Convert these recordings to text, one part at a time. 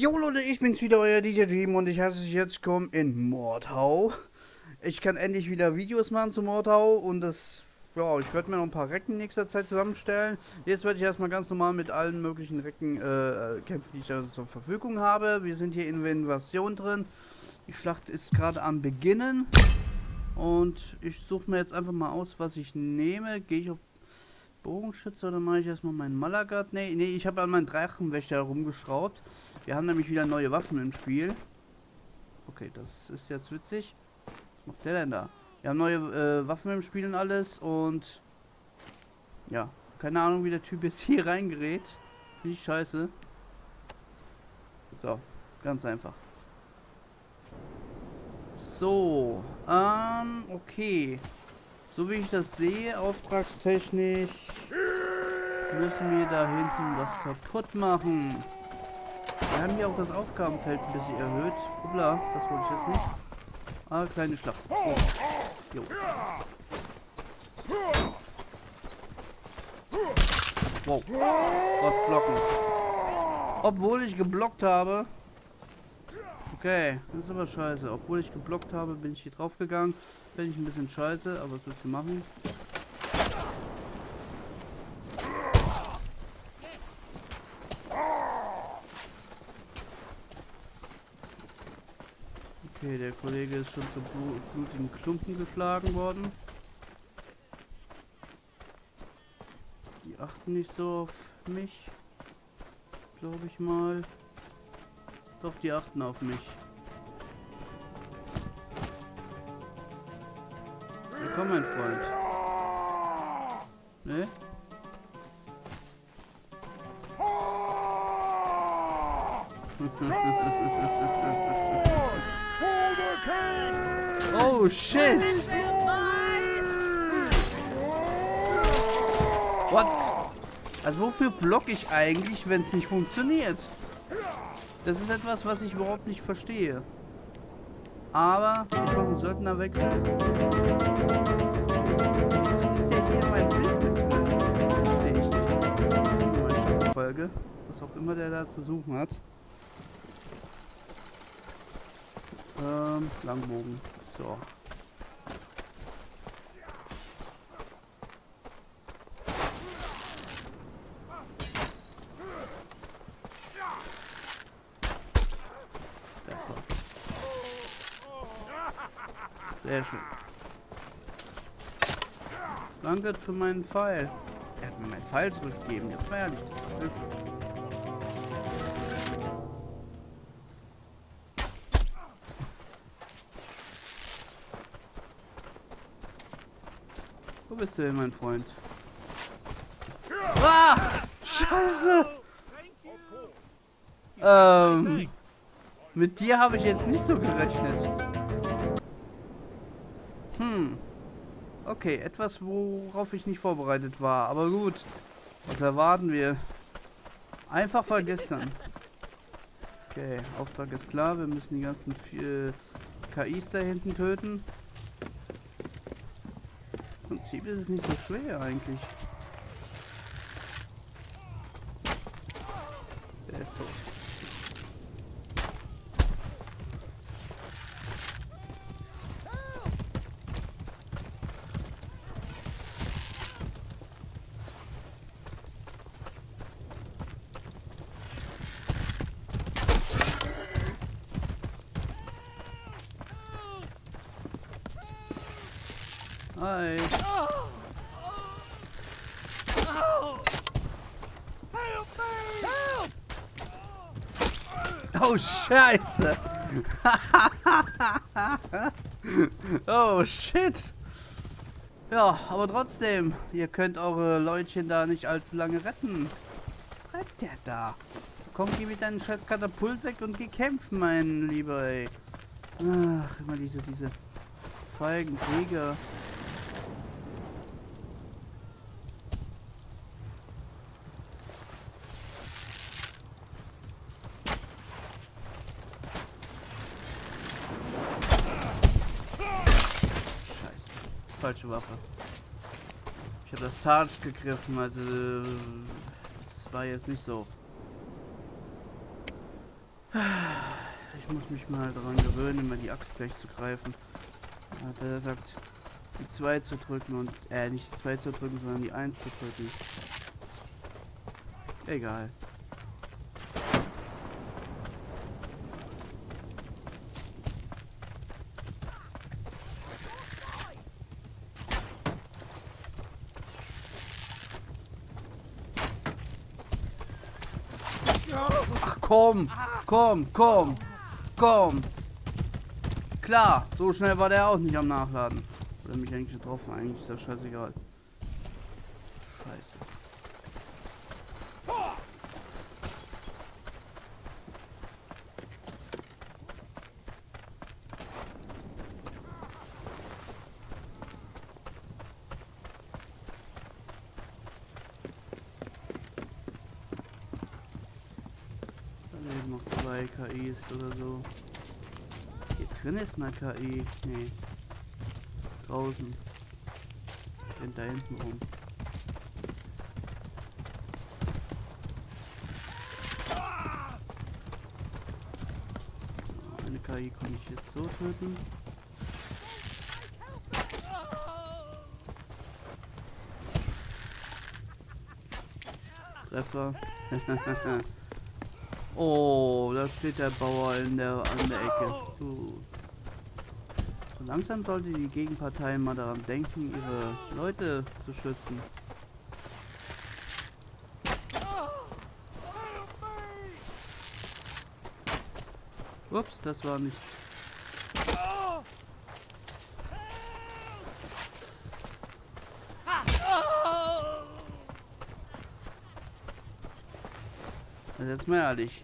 Jo Leute, ich bin's wieder, euer DJ Dream und ich heiße euch jetzt willkommen in Mordhau. Ich kann endlich wieder Videos machen zu Mordhau und ja, ich werde mir noch ein paar Recken in nächster Zeit zusammenstellen. Jetzt werde ich erstmal ganz normal mit allen möglichen Recken kämpfen, die ich da zur Verfügung habe. Wir sind hier in der Invasion drin. Die Schlacht ist gerade am Beginnen und ich suche mir jetzt einfach mal aus, was ich nehme. Gehe ich auf Bogenschütze oder mache ich erstmal meinen Malagat? Nee, ich habe an meinen Drachenwächter rumgeschraubt. Wir haben nämlich wieder neue Waffen im Spiel. Okay, das ist jetzt witzig. Was macht der denn da? Wir haben neue Waffen im Spiel und alles und ja, keine Ahnung, wie der Typ jetzt hier reingerät. Finde ich scheiße. So, ganz einfach. So, okay. So wie ich das sehe, auftragstechnisch müssen wir da hinten was kaputt machen. Wir haben hier auch das Aufgabenfeld ein bisschen erhöht. Hoppla, das wollte ich jetzt nicht. Ah, kleine Schlacht. Oh. Jo. Wow. Was blocken. Obwohl ich geblockt habe. Okay, das ist aber scheiße. Obwohl ich geblockt habe, bin ich hier drauf gegangen. Bin ich ein bisschen scheiße, aber was willst du machen? Okay, der Kollege ist schon zu blutigen Klumpen geschlagen worden. Die achten nicht so auf mich. Glaube ich mal. Doch, die achten auf mich. Willkommen, mein Freund. Ne? Oh shit! What? Also wofür block ich eigentlich, wenn es nicht funktioniert? Das ist etwas, was ich überhaupt nicht verstehe. Aber ich mache einen Söldnerwechsel. Wieso ist der hier in meinem Bild mit drin? Das verstehe ich nicht. Meine Schriftfolge. Was auch immer der da zu suchen hat. Langbogen. So. Sehr schön. Danke für meinen Pfeil. Er hat mir meinen Pfeil zurückgegeben. Jetzt war ja nicht höflich. Wo bist du denn, mein Freund? Ah! Scheiße! Mit dir habe ich jetzt nicht so gerechnet. Okay, etwas, worauf ich nicht vorbereitet war. Aber gut, was erwarten wir? Einfach vergessen. Okay, Auftrag ist klar. Wir müssen die ganzen KIs da hinten töten. Im Prinzip ist es nicht so schwer eigentlich. Der ist tot. Hi. Oh, Scheiße. Oh, shit. Ja, aber trotzdem, ihr könnt eure Leutchen da nicht allzu lange retten. Was treibt der da? Komm, geh mit deinem scheiß Katapult weg und geh kämpfen, mein Lieber, ey. Ach, immer diese feigen Krieger. Falsche Waffe. Ich habe das Tarch gegriffen, also das war jetzt nicht so. Ich muss mich mal daran gewöhnen, immer die Axt gleich zu greifen. Hat er gesagt, die 2 zu drücken und, nicht die 2 zu drücken, sondern die 1 zu drücken. Egal. Ach komm, komm. Klar, so schnell war der auch nicht am Nachladen. Oder mich eigentlich getroffen, eigentlich ist das scheißegal. Scheiße. Noch 2 KIs oder so. Hier drin ist eine KI. Nee. Draußen. Rennt da hinten rum. Eine KI kann ich jetzt so töten. Treffer. Oh, da steht der Bauer an der Ecke. So langsam sollte die Gegenpartei mal daran denken, ihre Leute zu schützen. Ups, das war nichts. Jetzt mal ehrlich.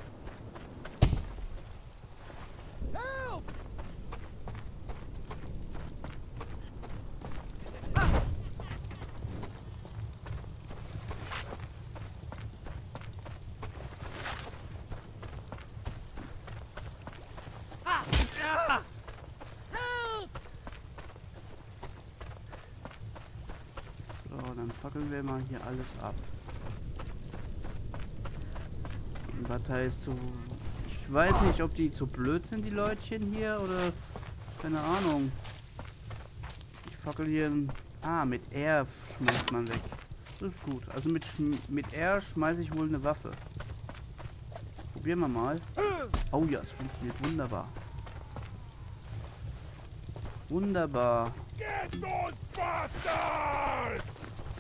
So, dann fackeln wir mal hier alles ab. Die Partei ist zu... Ich weiß nicht, ob die zu blöd sind, die Leutchen hier, oder... Keine Ahnung. Ich fackel hier... mit R schmeißt man weg. Das ist gut. Also mit R schmeiße ich wohl eine Waffe. Probieren wir mal. Oh ja, es funktioniert wunderbar. Wunderbar. Get those bastards!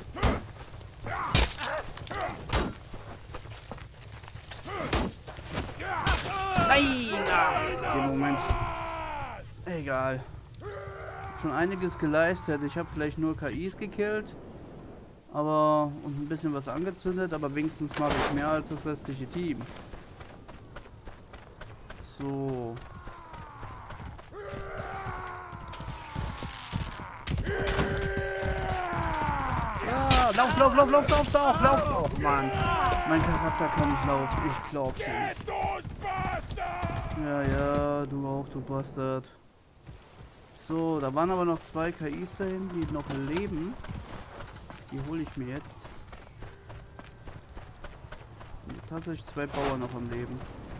Nein! Den Moment. Egal. Schon einiges geleistet. Ich habe vielleicht nur KIs gekillt. Aber... Und ein bisschen was angezündet. Aber wenigstens mache ich mehr als das restliche Team. So. Ja, lauf, Mann. Mein Charakter kann nicht laufen. Ich glaub's nicht. Ja, du auch, du Bastard. So, da waren aber noch 2 KIs dahin, die noch leben. Die hole ich mir jetzt. Tatsächlich 2 Bauern noch am Leben.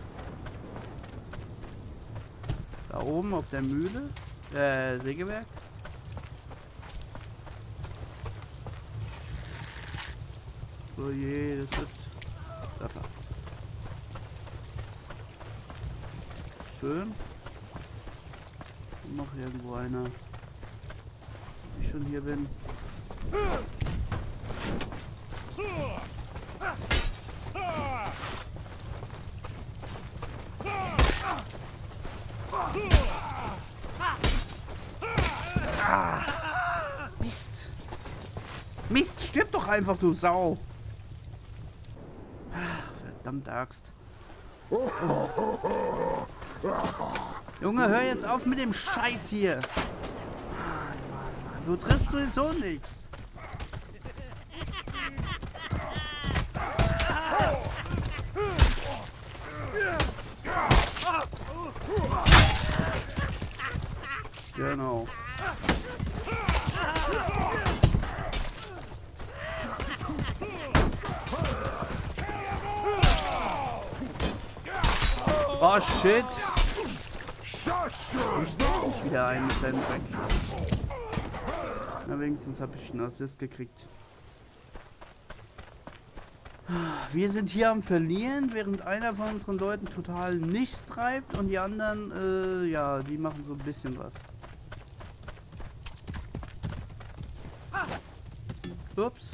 Da oben auf der Mühle, Sägewerk. So je, das wird Treffer. Schön. Und noch irgendwo einer. Wenn ich schon hier bin. Ah, Mist. Mist, stirb doch einfach, du Sau. Ach, verdammte Axt. Junge, hör jetzt auf mit dem Scheiß hier. Mann. Du triffst sowieso nichts. Genau. Oh shit! Ich stelle mich wieder ein mit seinem Dreck. Na, wenigstens habe ich einen Assist gekriegt. Wir sind hier am Verlieren, während einer von unseren Leuten total nichts treibt und die anderen, ja, die machen so ein bisschen was. Ups.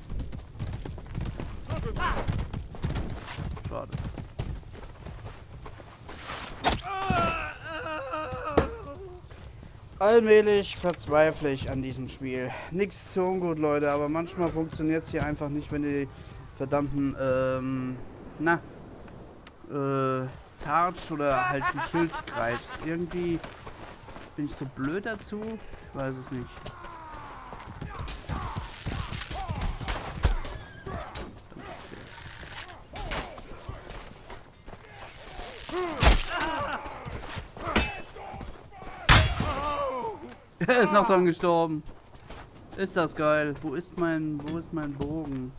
Schade. Allmählich verzweifle ich an diesem Spiel. Nichts zu ungut, Leute, aber manchmal funktioniert es hier einfach nicht, wenn die verdammten, Tarch oder halt ein Schild greift. Irgendwie bin ich so blöd dazu. Ich weiß es nicht. Er ist noch dran gestorben. Ist das geil. Wo ist mein Bogen?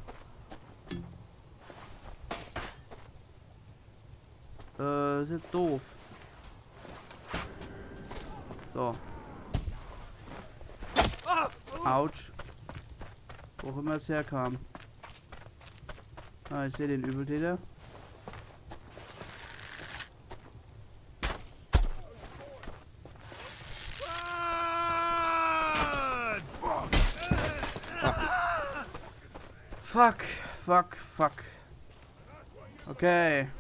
Ist jetzt doof. So. Autsch. Wo auch immer es herkam. Ah, ich sehe den Übeltäter. Fuck, fuck, fuck. Okay.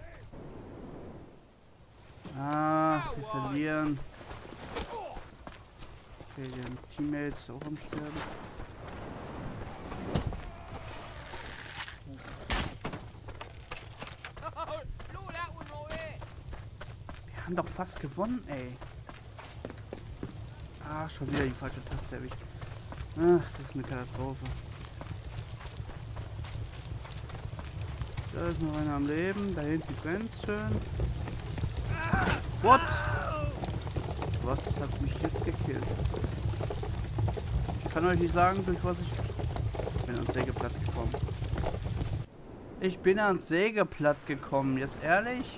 Ah, wir verlieren. Okay, die Teammates auch am Sterben. Wir haben doch fast gewonnen, ey. Ah, schon wieder die falsche Taste erwischt. Ach, das ist eine Katastrophe. Da ist noch einer am Leben. Da hinten brennt schön. What? Was hat mich jetzt gekillt? Ich kann euch nicht sagen, durch was ich bin ans Sägeblatt gekommen. Ich bin ans Sägeblatt gekommen. Jetzt ehrlich?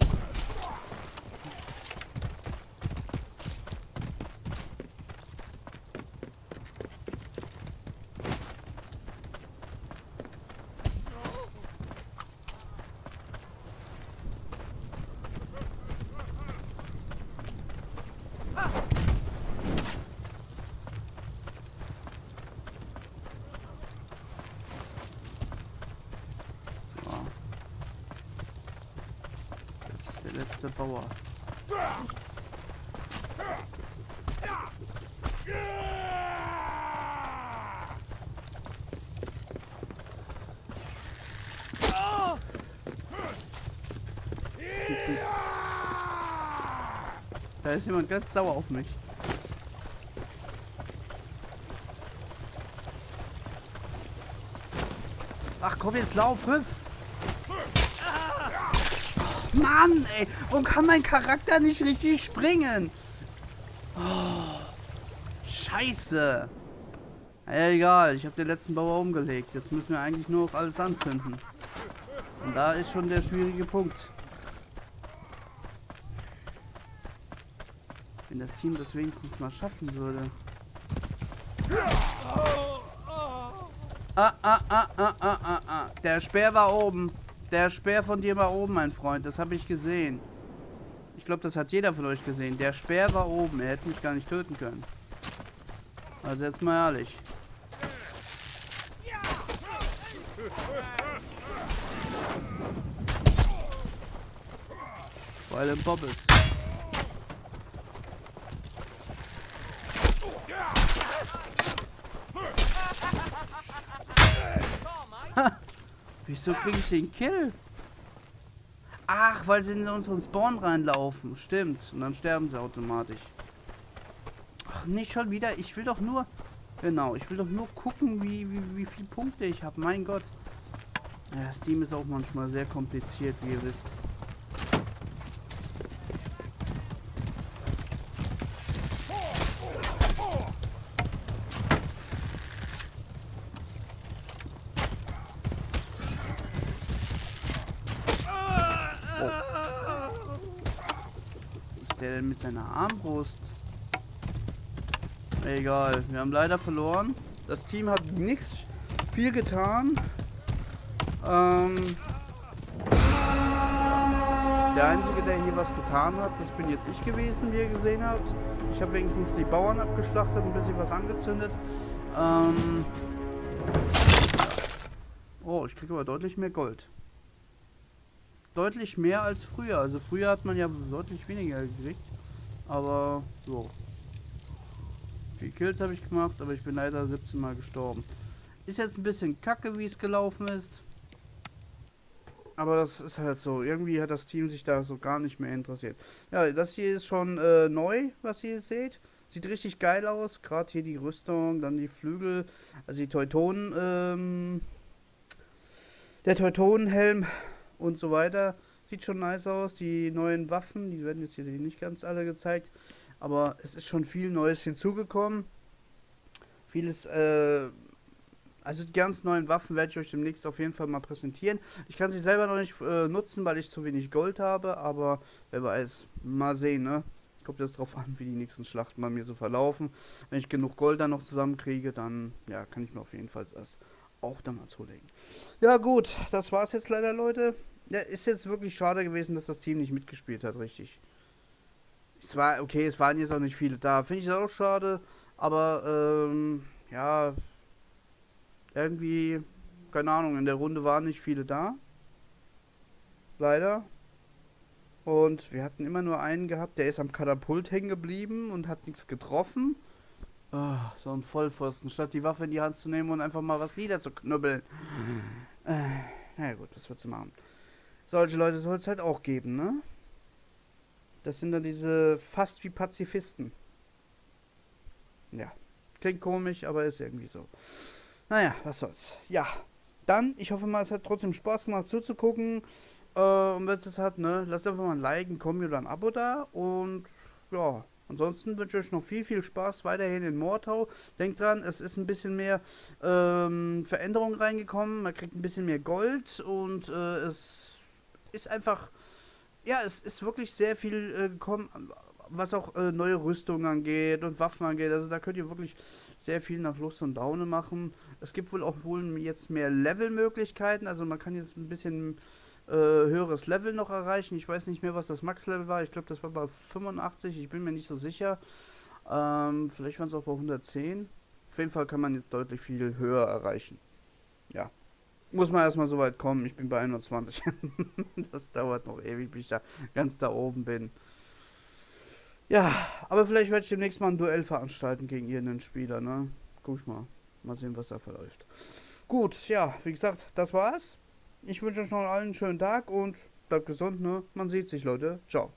Der letzte Bauer. Da ist jemand ganz sauer auf mich. Ach komm, jetzt lauf, hüpf! Mann, ey, warum kann mein Charakter nicht richtig springen? Oh, Scheiße. Ja, egal, ich habe den letzten Bauer umgelegt. Jetzt müssen wir eigentlich nur noch alles anzünden. Und da ist schon der schwierige Punkt. Wenn das Team das wenigstens mal schaffen würde. Der Speer war oben. Der Speer von dir war oben, mein Freund. Das habe ich gesehen. Ich glaube, das hat jeder von euch gesehen. Der Speer war oben. Er hätte mich gar nicht töten können. Also jetzt mal ehrlich. Vor allem Bobbes. Wieso kriege ich den Kill? Ach, weil sie in unseren Spawn reinlaufen. Stimmt. Und dann sterben sie automatisch. Ach, nicht schon wieder. Ich will doch nur... Genau, ich will doch nur gucken, wie viele Punkte ich habe. Mein Gott. Ja, Steam ist auch manchmal sehr kompliziert, wie ihr wisst. der denn mit seiner Armbrust? Egal, wir haben leider verloren. Das Team hat nichts viel getan. Der Einzige, der hier was getan hat, das bin jetzt ich gewesen, wie ihr gesehen habt. Ich habe wenigstens die Bauern abgeschlachtet, ein bisschen was angezündet. Oh, ich kriege aber deutlich mehr Gold. Deutlich mehr als früher. Also früher hat man ja deutlich weniger gekriegt. Aber so. 4 Kills habe ich gemacht, aber ich bin leider 17 Mal gestorben. Ist jetzt ein bisschen kacke, wie es gelaufen ist. Aber das ist halt so. Irgendwie hat das Team sich da so gar nicht mehr interessiert. Ja, das hier ist schon neu, was ihr seht. Sieht richtig geil aus. Gerade hier die Rüstung, dann die Flügel, also die Teutonen, der Teutonenhelm und so weiter. Sieht schon nice aus. Die neuen Waffen, die werden jetzt hier nicht ganz alle gezeigt. Aber es ist schon viel Neues hinzugekommen. Vieles, also die ganz neuen Waffen werde ich euch demnächst auf jeden Fall mal präsentieren. Ich kann sie selber noch nicht nutzen, weil ich zu wenig Gold habe. Aber wer weiß, mal sehen, ne? Kommt jetzt drauf an, wie die nächsten Schlachten bei mir so verlaufen. Wenn ich genug Gold dann noch zusammenkriege, dann ja, kann ich mir auf jeden Fall das auch dann mal zulegen. Ja gut, das war's jetzt leider, Leute. Ja, ist jetzt wirklich schade gewesen, dass das Team nicht mitgespielt hat, richtig. Es war, okay, es waren jetzt auch nicht viele da. Finde ich auch schade, aber ja, irgendwie, keine Ahnung, in der Runde waren nicht viele da. Leider. Und wir hatten immer nur einen gehabt, der ist am Katapult hängen geblieben und hat nichts getroffen. Oh, so ein Vollpfosten, statt die Waffe in die Hand zu nehmen und einfach mal was niederzuknüppeln. Naja gut, was willst du machen? Solche Leute soll es halt auch geben, ne? Das sind dann diese fast wie Pazifisten. Ja, klingt komisch, aber ist irgendwie so. Naja, was soll's. Ja, dann, ich hoffe mal, es hat trotzdem Spaß gemacht zuzugucken. Und wenn es das hat, ne, lasst einfach mal ein Like, ein Kommi oder ein Abo da. Und ja, ansonsten wünsche ich euch noch viel Spaß weiterhin in Mordhau. Denkt dran, es ist ein bisschen mehr Veränderung reingekommen. Man kriegt ein bisschen mehr Gold und es ist einfach, ja, es ist wirklich sehr viel gekommen, was auch neue Rüstungen angeht und Waffen angeht. Also da könnt ihr wirklich sehr viel nach Lust und Laune machen. Es gibt wohl auch jetzt mehr Levelmöglichkeiten. Also man kann jetzt ein bisschen höheres Level noch erreichen. Ich weiß nicht mehr, was das Max-Level war. Ich glaube, das war bei 85. Ich bin mir nicht so sicher. Vielleicht waren es auch bei 110. Auf jeden Fall kann man jetzt deutlich viel höher erreichen. Ja. Muss man erstmal so weit kommen. Ich bin bei 21. Das dauert noch ewig, bis ich da ganz da oben bin. Ja, aber vielleicht werde ich demnächst mal ein Duell veranstalten gegen irgendeinen Spieler, ne? Guck ich mal. Mal sehen, was da verläuft. Gut, ja, wie gesagt, das war's. Ich wünsche euch noch allen einen schönen Tag und bleibt gesund, ne? Man sieht sich, Leute. Ciao.